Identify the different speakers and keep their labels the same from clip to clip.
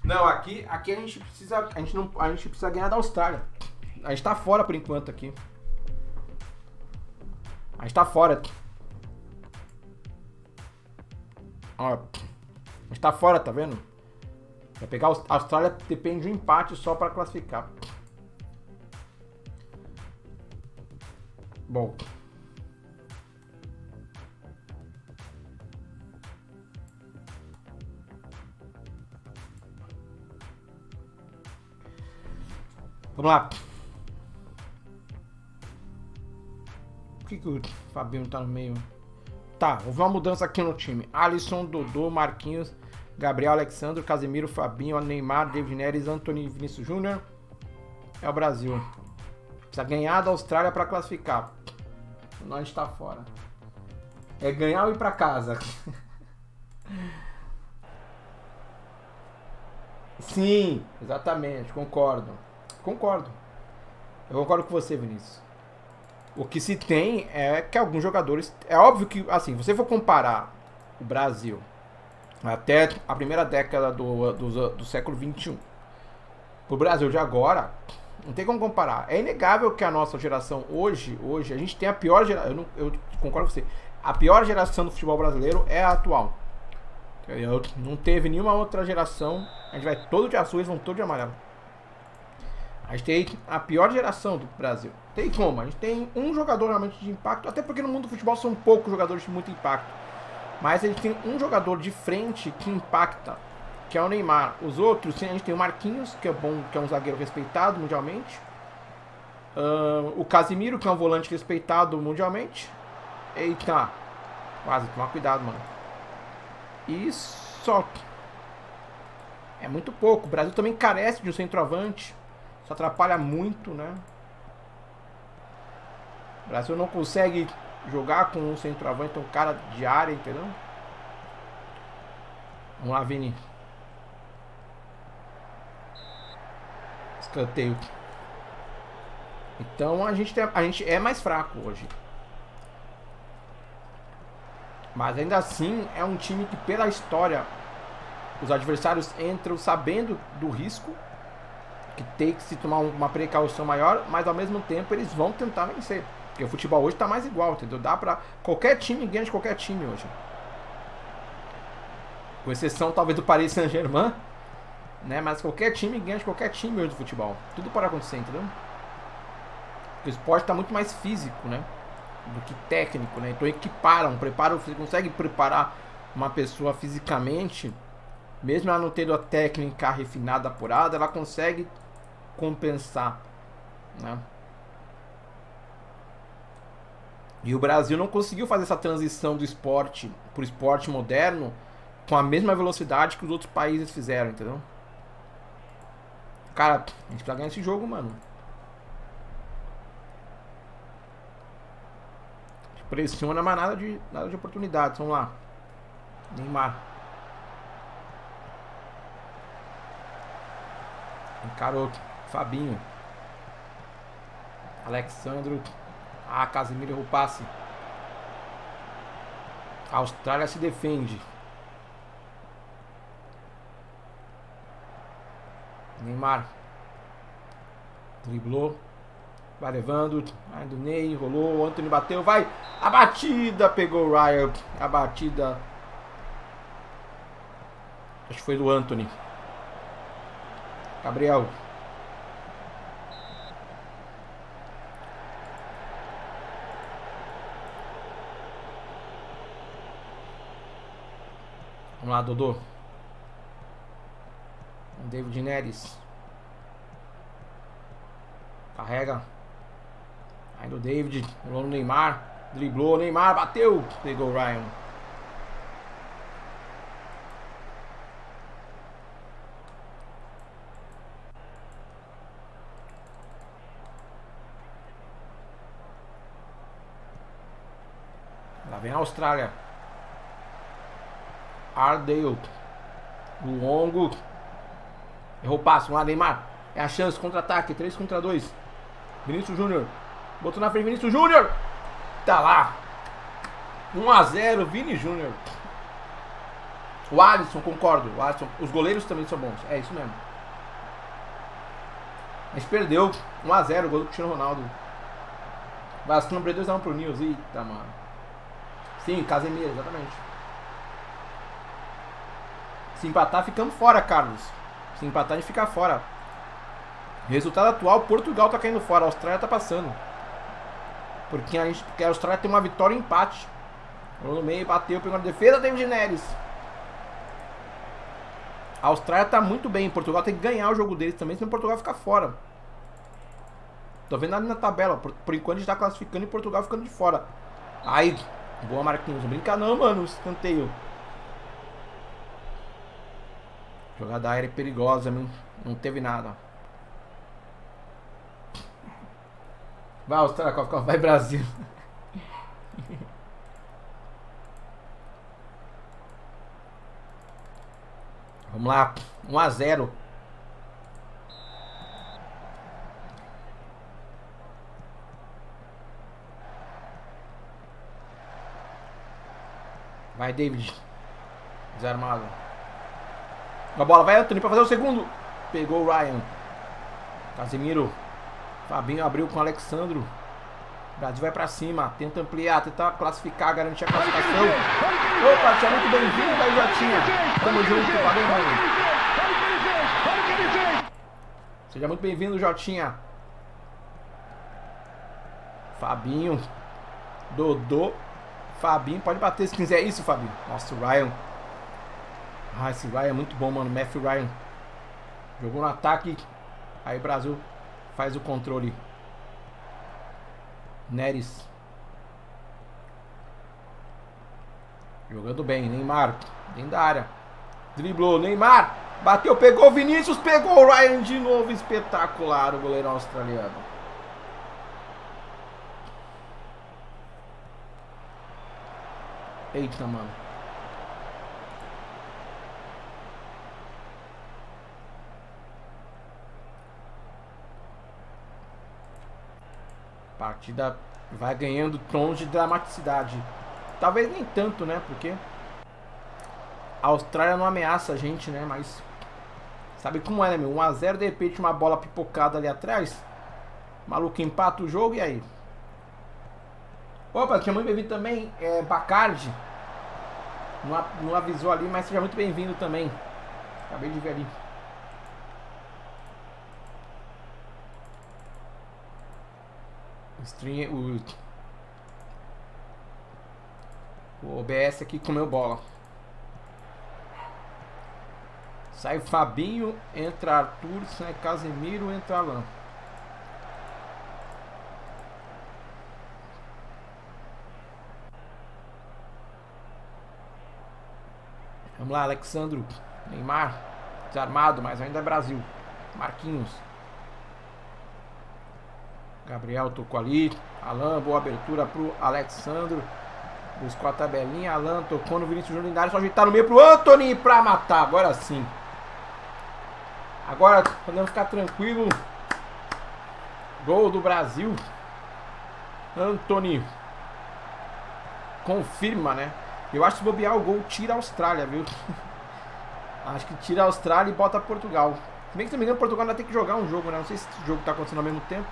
Speaker 1: Não, aqui a gente precisa. A gente precisa ganhar da Austrália. A gente tá fora por enquanto aqui. A gente tá fora. Ó, a gente tá fora, tá vendo? Pra pegar a Austrália depende de um empate só pra classificar. Bom. Vamos lá. Por que o Fabinho tá no meio? Tá, houve uma mudança aqui no time. Alisson, Dodô, Marquinhos, Gabriel, Alexandre, Casemiro, Fabinho, Neymar, David Neres, Antony, Vinícius Júnior. É o Brasil. Precisa ganhar da Austrália pra classificar. Senão a gente tá fora. É ganhar ou ir pra casa. Sim, exatamente, concordo. Concordo. Eu concordo com você, Vinícius. O que se tem é que alguns jogadores... É óbvio que, assim, se você for comparar o Brasil até a primeira década do século XXI pro Brasil de agora, não tem como comparar. É inegável que a nossa geração hoje a gente tem a pior geração... Eu concordo com você. A pior geração do futebol brasileiro é a atual. Não teve nenhuma outra geração. A gente vai todo de azul, eles vão todo de amarelo. A gente tem a pior geração do Brasil. Tem como? A gente tem um jogador realmente de impacto, até porque no mundo do futebol são poucos jogadores de muito impacto. Mas a gente tem um jogador de frente que impacta, que é o Neymar. Os outros, a gente tem o Marquinhos, que é bom, que é um zagueiro respeitado mundialmente. O Casemiro, que é um volante respeitado mundialmente. Eita, quase, toma cuidado, mano. E só. É muito pouco. O Brasil também carece de um centroavante. Isso atrapalha muito, né? O Brasil não consegue jogar com um centroavante, um cara de área, entendeu? Vamos lá, Vini. Escanteio. Então a gente é mais fraco hoje. Mas ainda assim é um time que, pela história, os adversários entram sabendo do risco, que tem que se tomar uma precaução maior, mas ao mesmo tempo eles vão tentar vencer. Porque o futebol hoje tá mais igual, entendeu? Dá pra... Qualquer time ganha de qualquer time hoje. Com exceção talvez do Paris Saint-Germain, né? Mas qualquer time ganha de qualquer time hoje do futebol. Tudo pode acontecer, entendeu? Porque o esporte tá muito mais físico, né? Do que técnico, né? Então equiparam, preparam, você consegue preparar uma pessoa fisicamente, mesmo ela não tendo a técnica refinada, apurada, ela consegue compensar, né? E o Brasil não conseguiu fazer essa transição do esporte pro esporte moderno com a mesma velocidade que os outros países fizeram, entendeu? Cara, a gente precisa ganhar esse jogo, mano. Pressiona, mas nada de oportunidades. Vamos lá. Neymar. Encarou. Fabinho. Alexandre. Ah, Casemiro errou o passe. A Austrália se defende. Neymar. Driblou. Vai levando. Aí do Ney. Rolou. O Antony bateu. Vai. A batida. Pegou o Ryan. A batida. Acho que foi do Antony. Gabriel. Vamos lá, Dodô. David Neres. Carrega. Aí do David. Rolou no Neymar. Driblou. Neymar bateu. Pegou o Ryan. Lá vem a Austrália. Ardale. Longo. Errou o passo. Vamos lá, Neymar. É a chance. Contra-ataque. 3 contra 2. Vinícius Júnior. Botou na frente. Vinícius Júnior. Tá lá. 1 a 0. Vini Júnior. O Alisson, concordo. O Alisson, os goleiros também são bons. É isso mesmo. A gente perdeu 1x0 o gol do Cristiano Ronaldo. Vasco abriu 2x1 pro Nils. Eita, mano. Sim, Casemiro, exatamente. Se empatar, ficamos fora, Carlos. Se empatar, a gente fica fora. Resultado atual, Portugal tá caindo fora. A Austrália tá passando. Porque a Austrália tem uma vitória e empate. No meio, bateu, pegou na defesa, David Neres. A Austrália tá muito bem. Portugal tem que ganhar o jogo deles também, senão Portugal fica fora. Tô vendo ali na tabela. Por enquanto a gente tá classificando e Portugal ficando de fora. Aí, boa, Marquinhos. Não brinca não, mano. Escanteio. Jogada aérea perigosa, não teve nada. Vai, Austrália, vai, Brasil. Vamos lá, 1x0. Vai, David. Desarmado. A bola vai, Anthony, pra fazer o segundo. Pegou o Ryan. Casemiro. Fabinho abriu com o Alexandro. O Brasil vai pra cima. Tenta ampliar, tenta classificar, garantir a classificação. Opa, seja muito bem-vindo aí, Jotinha. Tamo junto, valeu, mano. Seja muito bem-vindo, Jotinha. Fabinho. Dodô. Fabinho, pode bater se quiser. Isso, Fabinho. Nossa, o Ryan. Ah, esse Ryan é muito bom, mano. Matthew Ryan. Jogou no ataque. Aí o Brasil faz o controle. Neres. Jogando bem. Neymar. Dentro da área. Driblou. Neymar. Bateu, pegou. Vinícius pegou o Ryan de novo. Espetacular o goleiro australiano. Eita, mano. A partida vai ganhando tons de dramaticidade. Talvez nem tanto, né? Porque a Austrália não ameaça a gente, né? Mas sabe como é, né, meu? 1x0, de repente uma bola pipocada ali atrás. O maluco empata o jogo e aí? Opa, seja muito bem-vindo também, Bacardi. Não avisou ali, mas seja muito bem-vindo também. Acabei de ver ali. O OBS aqui comeu bola. Sai Fabinho, entra Arthur, sai Casemiro, entra Alan. Vamos lá, Alexandro. Neymar. Desarmado, mas ainda é Brasil. Marquinhos. Gabriel tocou ali. Alan, boa abertura pro Alexandro. Buscou a tabelinha. Alan tocou no Vinícius Júnior. Só ajeitar no meio pro Anthony pra matar. Agora sim. Agora podemos ficar tranquilo. Gol do Brasil. Anthony. Confirma, né? Eu acho que se bobear o gol, tira a Austrália, viu? Acho que tira a Austrália e bota Portugal. Se bem que, se não me engano, Portugal ainda tem que jogar um jogo, né? Não sei se esse jogo tá acontecendo ao mesmo tempo.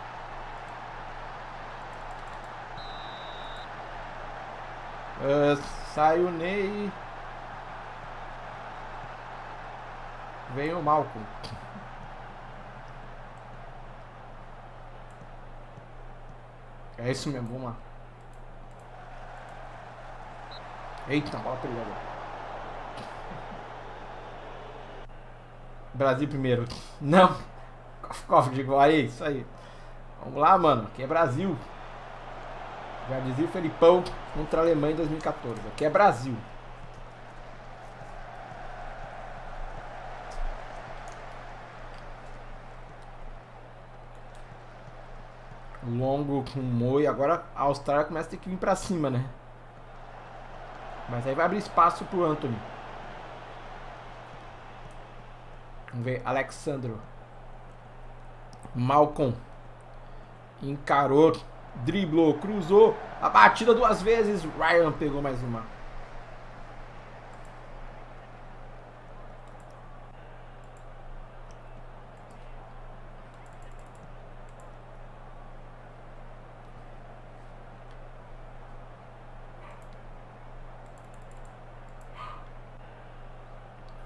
Speaker 1: Sai o Ney. Vem o Malcolm. É isso mesmo, vamos lá. Eita, bola perigosa. Brasil primeiro. Não. Cof, digo, aí, isso aí. Vamos lá, mano. Aqui é Brasil. Já dizia o Felipão contra a Alemanha em 2014. Aqui é Brasil. Longo com o Moi. Agora a Austrália começa a ter que vir pra cima, né? Mas aí vai abrir espaço pro Anthony. Vamos ver. Alexandro. Malcolm. Encarou. Driblou. Cruzou. A batida duas vezes. Ryan pegou mais uma.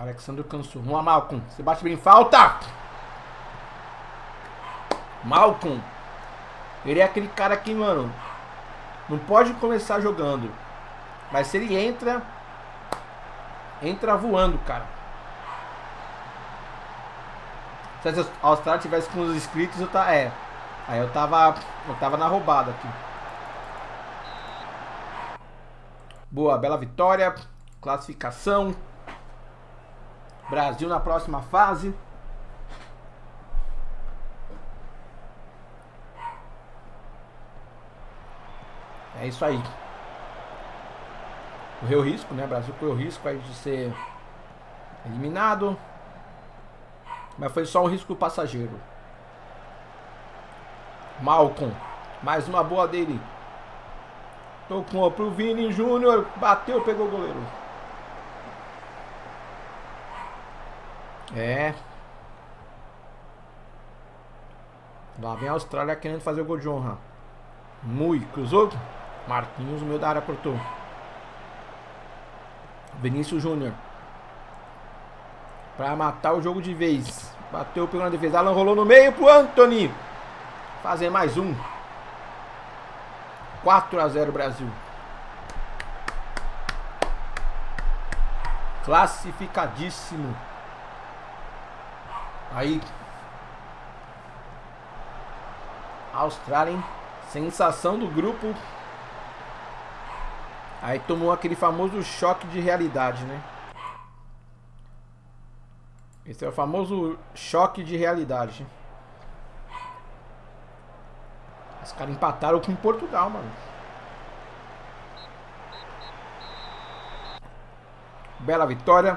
Speaker 1: Alexandre cansou. Vamos lá, Malcolm. Você bate bem falta. Malcolm. Ele é aquele cara que, mano, não pode começar jogando. Mas se ele entra voando, cara. Se a Austrália tivesse com os inscritos, aí eu tava na roubada aqui. Boa, bela vitória. Classificação. Brasil na próxima fase. É isso aí. Correu risco, né? O Brasil correu risco aí de ser eliminado. Mas foi só um risco passageiro. Malcolm. Mais uma boa dele. Tocou pro Vini Júnior. Bateu, pegou o goleiro. É. Lá vem a Austrália querendo fazer o gol de honra. Mui, cruzou. Marquinhos, no meio da área, cortou. Vinícius Júnior. Pra matar o jogo de vez. Bateu, pegou na defesa. Alan rolou no meio pro Anthony. Fazer mais um. 4-0 Brasil. Classificadíssimo. Aí. Austrália, hein? Sensação do grupo. Aí tomou aquele famoso choque de realidade, né? Esse é o famoso choque de realidade. Os caras empataram com Portugal, mano. Bela vitória.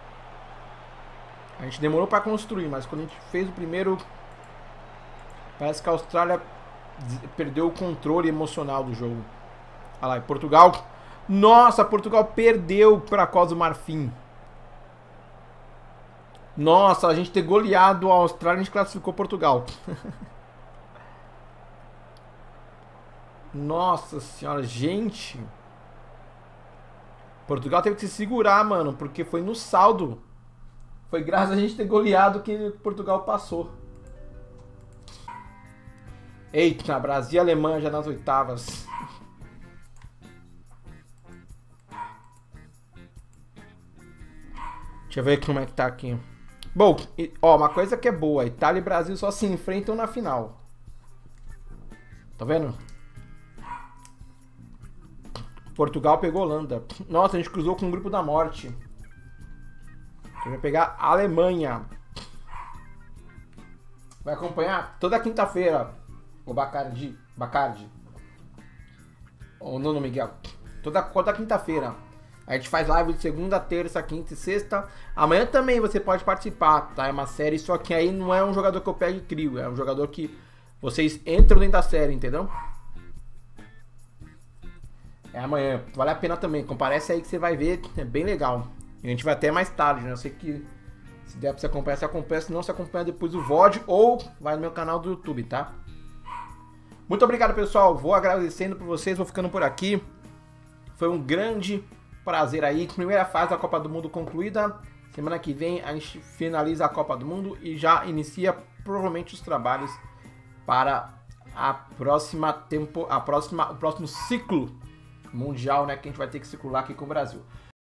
Speaker 1: A gente demorou pra construir, mas quando a gente fez o primeiro, parece que a Austrália perdeu o controle emocional do jogo. Olha lá, e Portugal. Nossa, Portugal perdeu pra Costa do Marfim. Nossa, a gente ter goleado a Austrália, a gente classificou Portugal. Nossa senhora, gente. Portugal teve que se segurar, mano, porque foi no saldo. Foi graças a gente ter goleado que Portugal passou. Eita, Brasil e Alemanha já nas oitavas. Deixa eu ver como é que tá aqui. Bom, ó, uma coisa que é boa. Itália e Brasil só se enfrentam na final. Tá vendo? Portugal pegou Holanda. Nossa, a gente cruzou com o grupo da morte. A gente vai pegar a Alemanha. Vai acompanhar toda quinta-feira o Bacardi. O Nuno Miguel. Toda quinta-feira. A gente faz live de segunda, terça, quinta e sexta. Amanhã também você pode participar, tá? É uma série, só que aí não é um jogador que eu pego e crio. É um jogador que vocês entram dentro da série, entendeu? É amanhã. Vale a pena também. Comparece aí que você vai ver. É bem legal. E a gente vai até mais tarde, né? Eu sei que se der pra você acompanhar, você acompanha. Se não, você acompanha depois do VOD ou vai no meu canal do YouTube, tá? Muito obrigado, pessoal. Vou agradecendo por vocês. Vou ficando por aqui. Foi um grande prazer aí. Primeira fase da Copa do Mundo concluída. Semana que vem a gente finaliza a Copa do Mundo e já inicia provavelmente os trabalhos para o próximo ciclo mundial, né, que a gente vai ter que circular aqui com o Brasil.